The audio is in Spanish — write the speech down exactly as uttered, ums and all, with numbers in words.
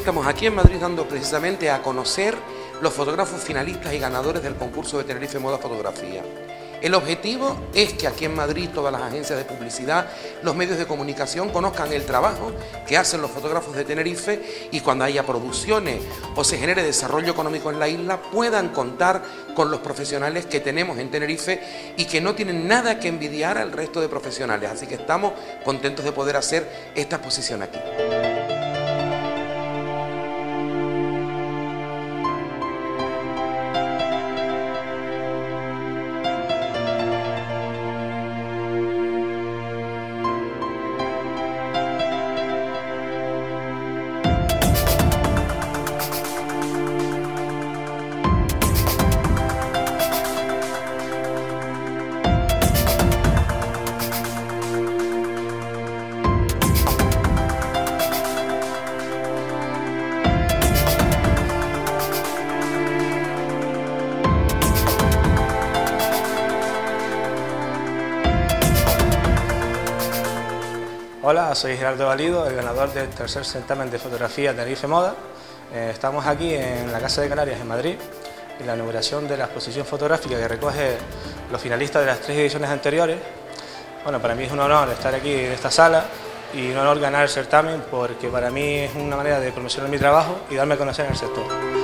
estamos aquí en Madrid dando precisamente a conocer los fotógrafos finalistas y ganadores del concurso de Tenerife Moda Fotografía. El objetivo es que aquí en Madrid todas las agencias de publicidad, los medios de comunicación conozcan el trabajo que hacen los fotógrafos de Tenerife y cuando haya producciones o se genere desarrollo económico en la isla puedan contar con los profesionales que tenemos en Tenerife y que no tienen nada que envidiar al resto de profesionales. Así que estamos contentos de poder hacer esta exposición aquí. Hola, soy Gerardo Valido, el ganador del tercer certamen de fotografía Tenerife Moda. Eh, estamos aquí en la Casa de Canarias, en Madrid, en la inauguración de la exposición fotográfica que recoge los finalistas de las tres ediciones anteriores. Bueno, para mí es un honor estar aquí en esta sala y un honor ganar el certamen porque para mí es una manera de promocionar mi trabajo y darme a conocer en el sector.